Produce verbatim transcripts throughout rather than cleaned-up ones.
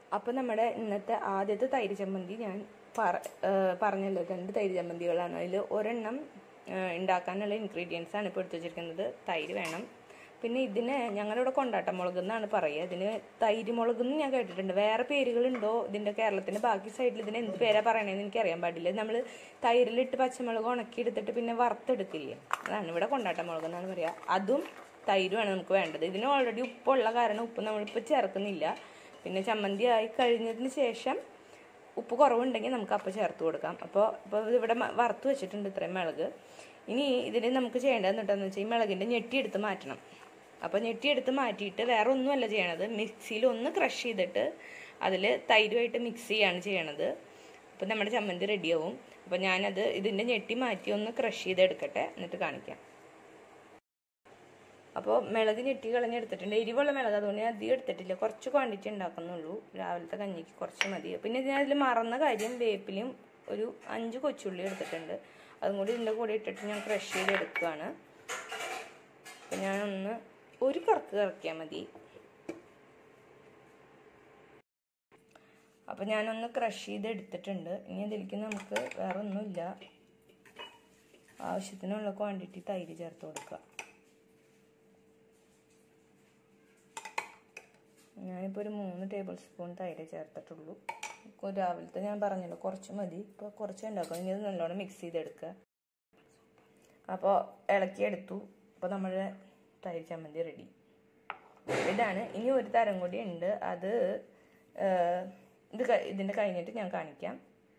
അപ്പോൾ നമ്മുടെ ഇന്നത്തെ ആദ്യത്തെ തൈര് ചമ്മന്തി ഞാൻ പറ പറഞ്ഞല്ലോ, രണ്ട് തൈര് ചമ്മന്തികളാണ്. അതിൽ ഒരെണ്ണം ഉണ്ടാക്കാനുള്ള ഇൻഗ്രീഡിയൻസ് ആണ് ഇപ്പോൾ എടുത്തു വെച്ചിരിക്കുന്നത്. തൈര് വേണം, പിന്നെ ഇതിന് ഞങ്ങളിവിടെ കൊണ്ടാട്ട മുളക് എന്നാണ് പറയുക. ഇതിന് തൈര് മുളക് എന്ന് ഞാൻ കേട്ടിട്ടുണ്ട്. വേറെ പേരുകളുണ്ടോ ഇതിൻ്റെ? കേരളത്തിൻ്റെ ബാക്കി സൈഡിൽ ഇതിന് എന്ത് പേരാ പറയണതെന്ന് എനിക്കറിയാൻ പാടില്ല. നമ്മൾ തൈരിലിട്ട് പച്ചമുളക് ഉണക്കി എടുത്തിട്ട് പിന്നെ വറുത്തെടുക്കില്ലേ, അതാണ് ഇവിടെ കൊണ്ടാട്ട മുളക് എന്നാണ് പറയുക. അതും തൈരുമാണ് നമുക്ക് വേണ്ടത്. ഇതിന് ഓൾറെഡി ഉപ്പുള്ള കാരണം ഉപ്പ് നമ്മളിപ്പോൾ ചേർക്കുന്നില്ല. പിന്നെ ചമ്മന്തി ആയി കഴിഞ്ഞതിന് ശേഷം ഉപ്പ് കുറവുണ്ടെങ്കിൽ നമുക്ക് അപ്പം ചേർത്ത് കൊടുക്കാം. അപ്പോൾ ഇപ്പോൾ ഇവിടെ വറുത്ത് വെച്ചിട്ടുണ്ട് ഇത്രയും മുളക്. ഇനി ഇതിന് നമുക്ക് ചെയ്യേണ്ടതെന്ന് എന്താണെന്ന് വെച്ചാൽ ഈ മുളകിൻ്റെ ഞെട്ടിയെടുത്ത് മാറ്റണം. അപ്പോൾ ഞെട്ടിയെടുത്ത് മാറ്റിയിട്ട് വേറെ ഒന്നുമല്ല ചെയ്യണത്, മിക്സിയിൽ ഒന്ന് ക്രഷ് ചെയ്തിട്ട് അതിൽ തൈരുമായിട്ട് മിക്സ് ചെയ്യാണ് ചെയ്യണത്. അപ്പോൾ നമ്മുടെ ചമ്മന്തി റെഡിയാവും. അപ്പോൾ ഞാനത് ഇതിൻ്റെ ഞെട്ടി മാറ്റി ഒന്ന് ക്രഷ് ചെയ്തെടുക്കട്ടെ, എന്നിട്ട് കാണിക്കാം. അപ്പോൾ മിളക് ഞെട്ടി കളഞ്ഞെടുത്തിട്ടുണ്ട്. എരിവുള്ള മിളക്, അതുകൊണ്ട് ഞാൻ അധികം എടുത്തിട്ടില്ല, കുറച്ച് ക്വാണ്ടിറ്റി ഉണ്ടാക്കുന്നുള്ളൂ. രാവിലത്തെ കഞ്ഞിക്ക് കുറച്ച് മതി. പിന്നെ ഞാൻ അതിൽ മറന്ന കാര്യം, വേപ്പിലും ഒരു അഞ്ച് കൊച്ചുള്ളി എടുത്തിട്ടുണ്ട്. അതും കൂടി ഇതിൻ്റെ കൂടെ ഇട്ടിട്ട് ഞാൻ ക്രഷ് ചെയ്തെടുക്കുകയാണ്. അപ്പം ഞാനൊന്ന് ഒരു കറക്ക് കറക്കിയാൽ മതി. അപ്പം ഞാനൊന്ന് ക്രഷ് ചെയ്തെടുത്തിട്ടുണ്ട്. ഇനി അതിലേക്ക് നമുക്ക് വേറെ ഒന്നുമില്ല, ആവശ്യത്തിനുള്ള ക്വാണ്ടിറ്റി തൈര് ചേർത്ത് കൊടുക്കുക. ഞാനിപ്പോൾ ഒരു മൂന്ന് ടേബിൾ സ്പൂൺ തൈര് ചേർത്തിട്ടുള്ളൂ. രാവിലത്തെ ഞാൻ പറഞ്ഞല്ലോ കുറച്ച് മതി, ഇപ്പോൾ കുറച്ച് ഉണ്ടാക്കും. ഇനി ഇത് നല്ലോണം മിക്സ് ചെയ്തെടുക്കുക. അപ്പോൾ ഇളക്കിയെടുത്തു. അപ്പോൾ നമ്മുടെ തൈര് ചമ്മന്തി റെഡി. ഇതാണ്. ഇനി ഒരു തരം കൂടി ഉണ്ട്, അത് ഇത് ഇതിൻ്റെ കഴിഞ്ഞിട്ട് ഞാൻ കാണിക്കാം.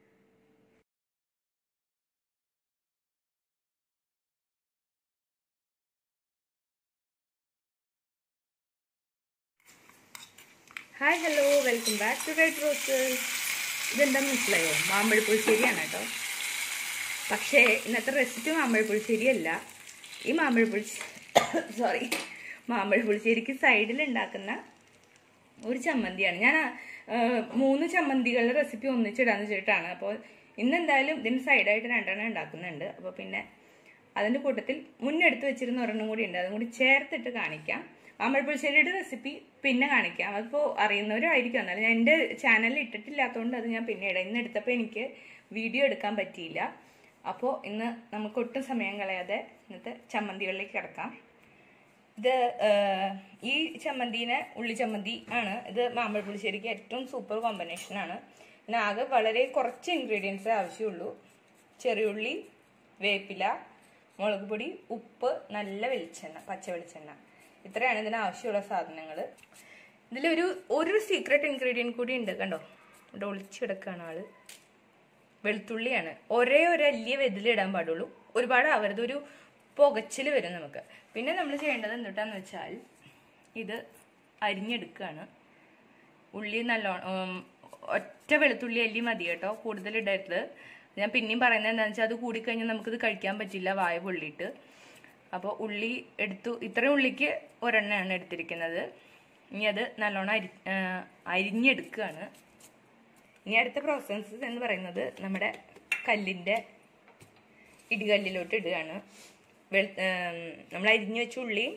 Hi, hello, welcome back to Red Rose. ഇതെന്താ മനസ്സിലായോ? മാമ്പഴപ്പുളിശ്ശേരിയാണ് കേട്ടോ. പക്ഷേ ഇന്നത്തെ റെസിപ്പി മാമ്പഴപ്പുളിശ്ശേരി അല്ല. ഈ മാമ്പഴപ്പുളിശ്ശേരി സോറി മാമ്പഴപ്പുളിശ്ശേരിക്ക് സൈഡിൽ ഉണ്ടാക്കുന്ന ഒരു ചമ്മന്തിയാണ്. ഞാൻ മൂന്ന് ചമ്മന്തികളുടെ റെസിപ്പി ഒന്നിച്ചിടാന്ന് വെച്ചിട്ടാണ്. അപ്പോൾ ഇന്നെന്തായാലും ഇതിന് സൈഡായിട്ട് രണ്ടെണ്ണം ഉണ്ടാക്കുന്നുണ്ട്. അപ്പോൾ പിന്നെ അതിൻ്റെ കൂട്ടത്തിൽ മുന്നെടുത്ത് വെച്ചിരുന്ന ഒരെണ്ണം കൂടി ഉണ്ട്, അതും കൂടി ചേർത്തിട്ട് കാണിക്കാം. മാമ്പഴപ്പുളിശ്ശേരിയുടെ റെസിപ്പി പിന്നെ കാണിക്കാം. അതിപ്പോൾ അറിയുന്നവരായിരിക്കും, എന്നാലും ഞാൻ എൻ്റെ ചാനലിൽ ഇട്ടിട്ടില്ലാത്തതുകൊണ്ട് അത് ഞാൻ പിന്നെ ഇടാം. ഇന്ന് എടുത്തപ്പോൾ എനിക്ക് വീഡിയോ എടുക്കാൻ പറ്റിയില്ല. അപ്പോൾ ഇന്ന് നമുക്ക് ഒട്ടും സമയം കളയാതെ ഇന്നത്തെ ചമ്മന്തികളിലേക്ക് കിടക്കാം. ഇത് ഈ ചമ്മന്തിനെ ഉള്ളി ചമ്മന്തി ആണ്. ഇത് മാമ്പഴപ്പുളിശ്ശേരിക്ക് ഏറ്റവും സൂപ്പർ കോമ്പിനേഷനാണ്. പിന്നെ ആകെ വളരെ കുറച്ച് ഇൻഗ്രീഡിയൻസ് ആവശ്യമുള്ളൂ. ചെറിയുള്ളി, വേപ്പില, മുളക് പൊടി, ഉപ്പ്, നല്ല വെളിച്ചെണ്ണ, പച്ച വെളിച്ചെണ്ണ, ഇത്രയാണ് ഇതിന് ആവശ്യമുള്ള സാധനങ്ങൾ. ഇതിലൊരു ഒരു സീക്രട്ട് ഇൻഗ്രീഡിയൻറ്റ് കൂടി ഉണ്ട്, കണ്ടോ, ഇവിടെ ഒളിച്ചു കിടക്കുകയാണ് ആള്. വെളുത്തുള്ളിയാണ്. ഒരേ ഒരു അല്ലിയെ ഇതിലിടാൻ പാടുള്ളൂ, ഒരുപാട് ആവരുത്, ഒരു പുകച്ചിൽ വരും നമുക്ക്. പിന്നെ നമ്മൾ ചെയ്യേണ്ടത് എന്തുട്ടാന്ന് വെച്ചാൽ ഇത് അരിഞ്ഞെടുക്കുകയാണ്. ഉള്ളി നല്ലോണം ഒറ്റ വെളുത്തുള്ളി അല്ലി മതി കേട്ടോ, കൂടുതൽ ഇടരുത്. ഞാൻ പിന്നെയും പറയുന്നത് എന്താണെന്ന് വെച്ചാൽ അത് കൂടിക്കഴിഞ്ഞാൽ നമുക്കിത് കഴിക്കാൻ പറ്റില്ല, വായ പൊള്ളിയിട്ട്. അപ്പോൾ ഉള്ളി എടുത്തു. ഇത്രയും ഉള്ളിക്ക് ഒരെണ്ണമാണ് എടുത്തിരിക്കുന്നത്. ഇനി അത് നല്ലോണം അരി അരിഞ്ഞെടുക്കുകയാണ്. ഇനി അടുത്ത പ്രോസസ്സ് എന്ന് പറയുന്നത് നമ്മുടെ കല്ലിൻ്റെ ഇടികല്ലിലോട്ട് ഇടുകയാണ്. വെളു നമ്മൾ അരിഞ്ഞു വെച്ച ഉള്ളിയും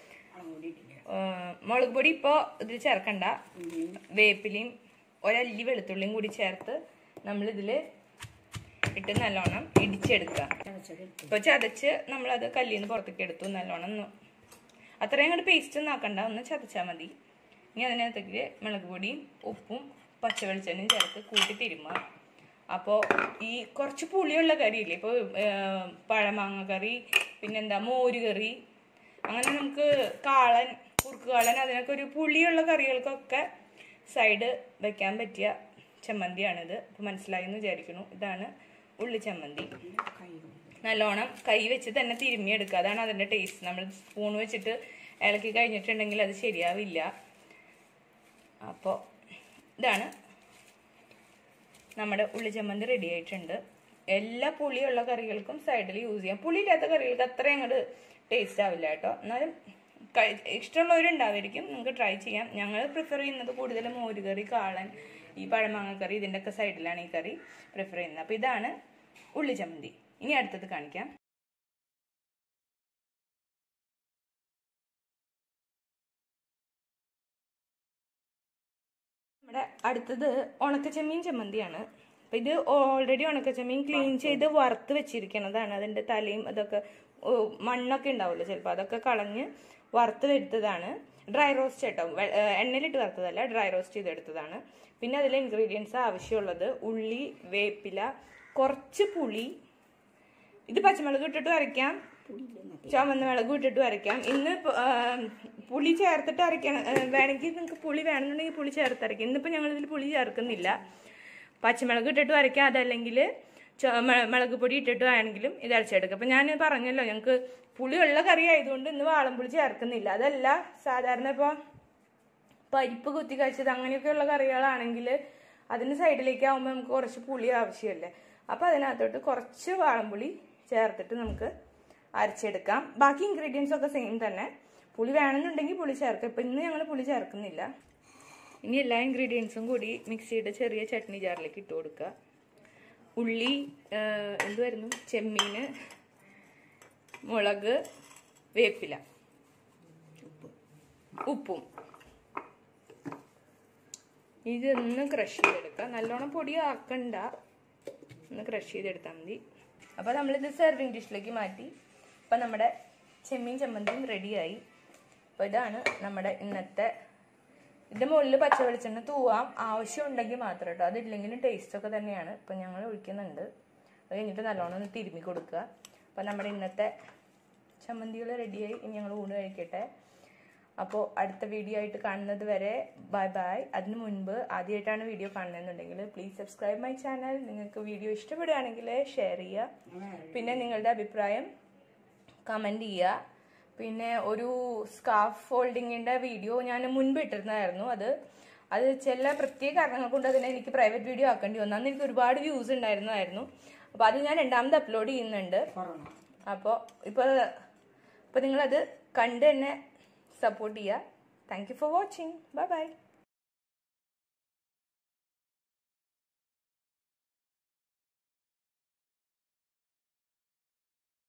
മുളക് പൊടി ഇപ്പോൾ ഇതിൽ ചേർക്കണ്ട, വേപ്പിലയും ഒരല്ലി വെളുത്തുള്ളിയും കൂടി ചേർത്ത് നമ്മളിതിൽ ഇട്ട് നല്ലോണം ഇടിച്ചെടുക്കുക. ഇപ്പോൾ ചതച്ച് നമ്മളത് കല്ലിൽ നിന്ന് പുറത്തേക്ക് എടുത്തു. നല്ലോണം അത്രയും കൂടി പേസ്റ്റ് ഒന്നും ആക്കണ്ട, ഒന്ന് ചതച്ചാൽ മതി. ഇനി അതിനകത്തേക്ക് മുളക് പൊടിയും ഉപ്പും പച്ച വെളിച്ചെണ്ണയും ചേർത്ത് കൂട്ടി തിരുമ്മുക. അപ്പോൾ ഈ കുറച്ച് പുളിയുള്ള കറിയില്ലേ, ഇപ്പോൾ പഴമാങ്ങ കറി, പിന്നെന്താ മോര് കറി, അങ്ങനെ നമുക്ക് കാളൻ, കുറുക്ക് കാളൻ, അതിനൊക്കെ ഒരു പുളിയുള്ള കറികൾക്കൊക്കെ സൈഡ് വെക്കാൻ പറ്റിയ ചമ്മന്തിയാണിത്. ഇപ്പോൾ മനസ്സിലായി എന്ന് വിചാരിക്കുന്നു. ഇതാണ് ഉള്ളി ചമ്മന്തി. നല്ലോണം കൈ വെച്ച് തന്നെ തിരുമ്മിയെടുക്കുക, അതാണ് അതിൻ്റെ ടേസ്റ്റ്. നമ്മൾ സ്പൂൺ വെച്ചിട്ട് ഇളക്കി കഴിഞ്ഞിട്ടുണ്ടെങ്കിൽ അത് ശരിയാവില്ല. അപ്പോൾ ഇതാണ് നമ്മുടെ ഉള്ളി ചമ്മന്തി റെഡി ആയിട്ടുണ്ട്. എല്ലാ പുളിയുള്ള കറികൾക്കും സൈഡിൽ യൂസ് ചെയ്യാം. പുളിയില്ലാത്ത കറികൾക്ക് അത്രയും അങ്ങോട്ട് ടേസ്റ്റ് ആവില്ല കേട്ടോ. എന്നാലും ഇഷ്ടമുള്ളവരുണ്ടാവുമായിരിക്കും, നിങ്ങൾക്ക് ട്രൈ ചെയ്യാം. ഞങ്ങൾ പ്രിഫർ ചെയ്യുന്നത് കൂടുതലും മോര് കറി, കാളൻ, ഈ പഴമാങ്ങ കറി, ഇതിൻ്റെയൊക്കെ സൈഡിലാണ് ഈ കറി പ്രിഫർ ചെയ്യുന്നത്. അപ്പോൾ ഇതാണ് ഉള്ളി ചമ്മന്തി. ഇനി അടുത്തത് കാണിക്കാം. നമ്മുടെ അടുത്തത് ഉണക്കച്ചെമ്മീൻ ചമ്മന്തിയാണ്. അപ്പം ഇത് ഓൾറെഡി ഉണക്കച്ചെമ്മീൻ ക്ലീൻ ചെയ്ത് വറുത്ത് വെച്ചിരിക്കണതാണ്. അതിൻ്റെ തലയും അതൊക്കെ മണ്ണൊക്കെ ഉണ്ടാവുമല്ലോ ചിലപ്പോൾ, അതൊക്കെ കളഞ്ഞ് വറുത്ത് എടുത്തതാണ്. ഡ്രൈ റോസ്റ്റ് കേട്ടോ, എണ്ണയിലിട്ട് വറുത്തതല്ല, ഡ്രൈ റോസ്റ്റ് ചെയ്തെടുത്തതാണ്. പിന്നെ അതിലെ ഇൻഗ്രീഡിയൻസ് ആവശ്യമുള്ളത് ഉള്ളി, വേപ്പില, കുറച്ച് പുളി, ഇത് പച്ചമുളക് ഇട്ടിട്ട് അരയ്ക്കാം, ചുവന്ന മുളക് ഇട്ടിട്ട് അരയ്ക്കാം. ഇന്ന് പുളി ചേർത്തിട്ട് അരയ്ക്കണം, വേണമെങ്കിൽ നിങ്ങൾക്ക് പുളി വേണമെന്നുണ്ടെങ്കിൽ പുളി ചേർത്ത് അരയ്ക്കാം. ഇന്നിപ്പോൾ ഞങ്ങളിതിൽ പുളി ചേർക്കുന്നില്ല. പച്ചമുളക് ഇട്ടിട്ട് അരയ്ക്കാം, അതല്ലെങ്കിൽ മുളക് പൊടി ഇട്ടിട്ട് വേണമെങ്കിലും ഇത് അരച്ചെടുക്കാം. അപ്പം ഞാൻ പറഞ്ഞല്ലോ ഞങ്ങൾക്ക് പുളിയുള്ള കറി ആയതുകൊണ്ട് ഇന്ന് വാളംപുളി ചേർക്കുന്നില്ല. അതല്ല സാധാരണ ഇപ്പോൾ പരിപ്പ് കുത്തി കഴിച്ചത് അങ്ങനെയൊക്കെയുള്ള കറികളാണെങ്കിൽ അതിന് സൈഡിലേക്ക് ആകുമ്പോൾ നമുക്ക് കുറച്ച് പുളി ആവശ്യമല്ലേ. അപ്പോൾ അതിനകത്തോട്ട് കുറച്ച് വാളംപുളി ചേർത്തിട്ട് നമുക്ക് അരച്ചെടുക്കാം. ബാക്കി ഇൻഗ്രീഡിയൻസ് ഒക്കെ സെയിം തന്നെ. പുളി വേണമെന്നുണ്ടെങ്കിൽ പുളി ചേർക്കാം. ഇപ്പം ഇന്ന് ഞങ്ങൾ പുളി ചേർക്കുന്നില്ല. ഇനി എല്ലാ ഇൻഗ്രീഡിയൻസും കൂടി മിക്സിയുടെ ചെറിയ ചട്നി ജാറിലേക്ക് ഇട്ട് കൊടുക്കുക. ഉള്ളി, എന്തുവായിരുന്നു, ചെമ്മീൻ, മുളക്, വേപ്പില, ഉപ്പും ഇതൊന്ന് ക്രഷ് ചെയ്തെടുക്കുക. നല്ലോണം പൊടി ആക്കണ്ട, ഒന്ന് ക്രഷ് ചെയ്തെടുത്താൽ മതി. അപ്പോൾ നമ്മളിത് സെർവിങ് ഡിഷിലേക്ക് മാറ്റി. അപ്പം നമ്മുടെ ചെമ്മീൻ ചമ്മന്തിയും റെഡിയായി. അപ്പോൾ ഇതാണ് നമ്മുടെ ഇന്നത്തെ. ഇതിൻ്റെ മുകളിൽ പച്ച വെളിച്ചെണ്ണ തൂവാം ആവശ്യമുണ്ടെങ്കിൽ മാത്രം കേട്ടോ, അതില്ലെങ്കിലും ടേസ്റ്റൊക്കെ തന്നെയാണ്. ഇപ്പം ഞങ്ങൾ ഒഴിക്കുന്നുണ്ട്. അത് കഴിഞ്ഞിട്ട് നല്ലോണം ഒന്ന് തിരുമ്മി കൊടുക്കുക. അപ്പം നമ്മുടെ ഇന്നത്തെ ചമ്മന്തികൾ റെഡിയായി. ഇനി ഞങ്ങൾ ഊണ് കഴിക്കട്ടെ. അപ്പോൾ അടുത്ത വീഡിയോ ആയിട്ട് കാണുന്നത് വരെ ബൈ ബൈ. അതിന് മുൻപ് ആദ്യമായിട്ടാണ് വീഡിയോ കാണുന്നതെന്നുണ്ടെങ്കിൽ പ്ലീസ് സബ്സ്ക്രൈബ് മൈ ചാനൽ. നിങ്ങൾക്ക് വീഡിയോ ഇഷ്ടപ്പെടുകയാണെങ്കിൽ ഷെയർ ചെയ്യുക. പിന്നെ നിങ്ങളുടെ അഭിപ്രായം കമൻറ്റ് ചെയ്യുക. പിന്നെ ഒരു സ്കാർഫ് ഫോൾഡിങ്ങിൻ്റെ വീഡിയോ ഞാൻ മുൻപ് ഇട്ടിരുന്നതായിരുന്നു. അത് അത് ചില പ്രത്യേക കാരണങ്ങൾ കൊണ്ട് അതിനെ എനിക്ക് പ്രൈവറ്റ് വീഡിയോ ആക്കേണ്ടി വന്നു. അന്ന് എനിക്ക് ഒരുപാട് വ്യൂസ് ഉണ്ടായിരുന്നതായിരുന്നു. അപ്പോൾ അത് ഞാൻ രണ്ടാമത് അപ്ലോഡ് ചെയ്യുന്നുണ്ട്. അപ്പോൾ ഇപ്പോൾ ഇപ്പോൾ നിങ്ങളത് കണ്ട് തന്നെ സപ്പോർട്ട് ചെയ്യുക. Thank you for watching. Bye by.